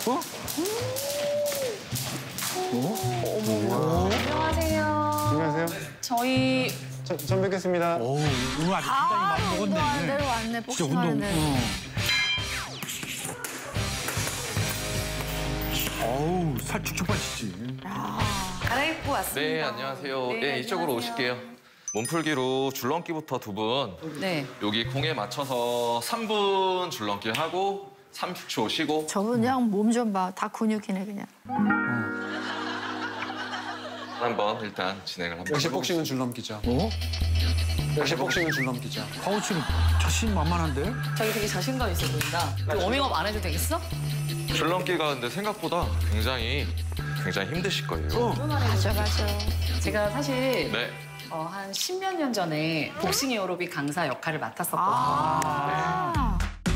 안녕하세요. 안녕하세요. 저희 전 뵙겠습니다. 오, 오늘 아주 굉장히 많이 먹었네. 내려왔네. 진짜 운동. 어우, 살 쭉쭉 빠지지. 갈아입고 왔습니다. 네, 안녕하세요. 네, 네, 이쪽으로 안녕하세요. 오실게요. 몸풀기로 줄넘기부터 2분. 네. 여기 공에 맞춰서 3분 줄넘기 하고 30초 쉬고. 저분 그냥 몸 좀 봐. 다 근육이네 그냥. 한번 일단 진행을 한번 역시 해보겠습니다. 복싱은 줄넘기죠. 어? 역시 복싱은 줄넘기죠. 하우 씨는 자신 만만한데? 저기 되게 자신감 있어 보인다. 그 워밍업 안 해도 되겠어? 줄넘기가 근데 생각보다 굉장히 힘드실 거예요. 맞아. 제가 사실 네. 한 10몇 년 전에 복싱 에어로빅 강사 역할을 맡았었거든요. 아.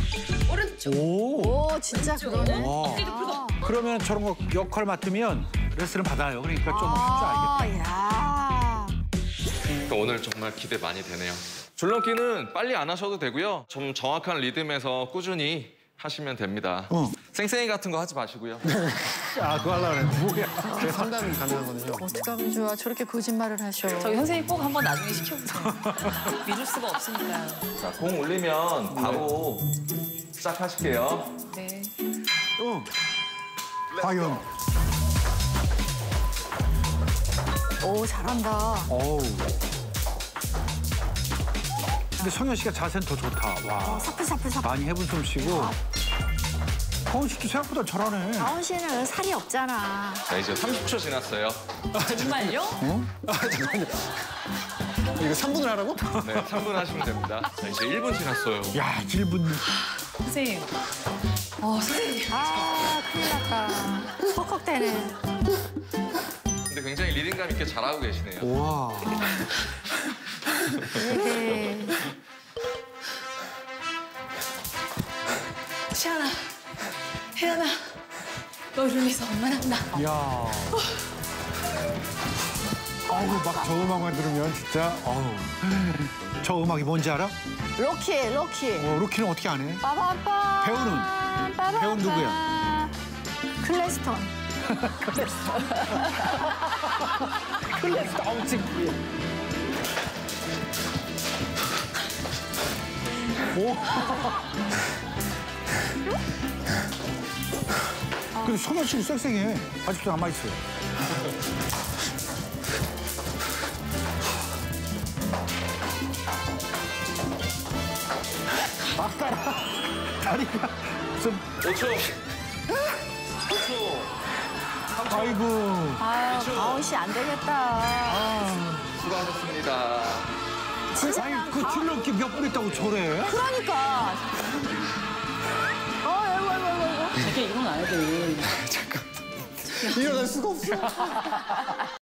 오. 오, 진짜 그러네. 와. 그러면 저런 거 역할 맡으면 레슨을 받아요. 그러니까 좀 할 줄 알겠다. 야. 그러니까 오늘 정말 기대 많이 되네요. 줄넘기는 빨리 안 하셔도 되고요. 좀 정확한 리듬에서 꾸준히 하시면 됩니다. 쌩쌩이 같은 거 하지 마시고요. 아, 그거 하려고 그랬는데. 뭐야. 제가 3단 가능하거든요. 어떡하면 좋아. 저렇게 거짓말을 하셔. 저희 선생님 꼭 한번 나중에 시켜보세요. 믿을 수가 없습니다. 자, 공 올리면 바로 시작하실게요. 네. 과연. 오, 잘한다. 어우. 근데 성현 씨가 자세는 더 좋다. 와. 사풀사풀. 많이 해본 솜씨고. 하우 씨도 생각보다 잘하네. 다운 씨는 살이 없잖아. 자, 이제 30초 지났어요. 정말요? 이거 3분을 하라고? 네, 3분 하시면 됩니다. 자, 이제 1분 지났어요. 야, 1분. 선생님. 선생님. 아, 큰일 났다. 헉헉대네. 근데 굉장히 리듬감 있게 잘하고 계시네요. 와. 에헤이. 시아나, 혜연아, 너를 위해서 엄마는 한다. 야. 아우, 막 저 음악만 들으면 진짜, 어우. 저 음악이 뭔지 알아? 로키. 로키는 어떻게 안 해? 빠바빠. 배우는 누구야? 클래스턴. 클래스 아우, 창피해. 오. 근데 성현 씨는 쌩쌩해. 아직도 남아있어요. 아까 다리가 좀 5초. 5초. 아이고. 아유, 다운 씨 안 되겠다. 수고하셨습니다. 진짜. 아니 그 줄넘기 몇 분 했다고 저래? 그러니까. 아이고. 자기 일어나야 돼. 일어날 수가 없어.